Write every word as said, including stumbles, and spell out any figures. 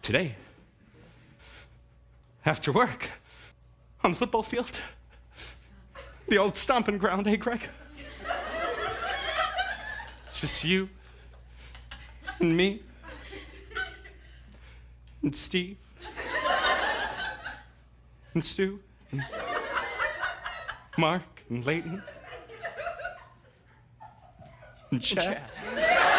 Today, after work, on the football field, the old stomping ground, eh, Greg? Just you and me and Steve and Stu and Mark and Leighton and Chad.